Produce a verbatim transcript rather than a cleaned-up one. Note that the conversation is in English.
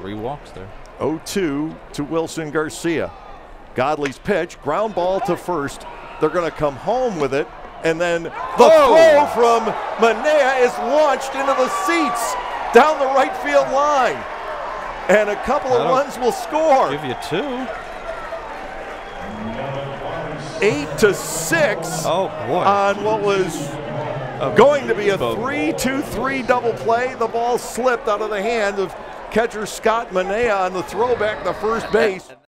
Three walks there. oh two to Wilson Garcia. Godley's pitch, ground ball to first. They're going to come home with it, and then the oh. throw from Manaea is launched into the seats down the right field line. And a couple of runs will score. Give you two. Eight to six oh, boy. on what was going to be a three two three double play. The ball slipped out of the hand of catcher Scott Manaea on the throwback to first base.